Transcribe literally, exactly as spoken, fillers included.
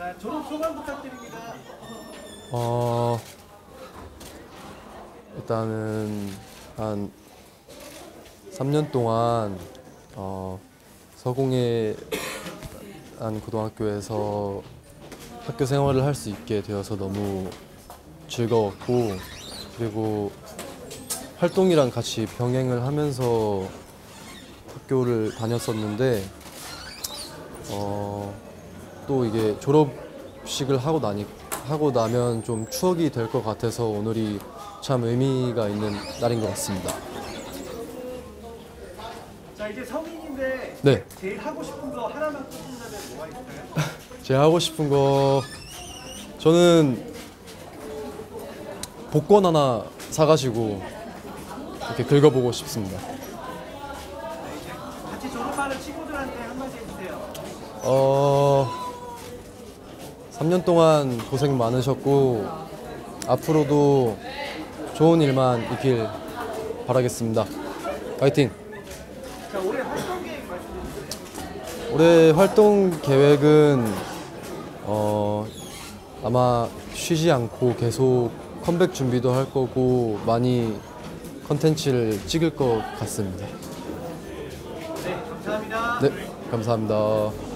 자, 졸업 소감 부탁드립니다. 어, 일단은 한 삼 년 동안 어, 서공예한 고등학교에서 학교 생활을 할 수 있게 되어서 너무 즐거웠고, 그리고 활동이랑 같이 병행을 하면서 학교를 다녔었는데 어, 또 이게 졸업식을 하고 나니 하고 나면 좀 추억이 될 것 같아서 오늘이 참 의미가 있는 날인 것 같습니다. 자, 이제 성인인데 네, 제일 하고 싶은 거 하나만 꼽는다면 뭐가 있을까요? 제가 하고 싶은 거 저는 복권 하나 사가지고 이렇게 긁어보고 싶습니다. 같이 졸업하는 친구들한테 한마디 해주세요. 어, 삼 년 동안 고생 많으셨고 앞으로도 좋은 일만 있길 바라겠습니다. 파이팅! 자, 올해 활동 계획 말씀해주세요. 올해 활동 계획은 어, 아마 쉬지 않고 계속 컴백 준비도 할 거고 많이 컨텐츠를 찍을 것 같습니다. 네, 감사합니다. 네, 감사합니다.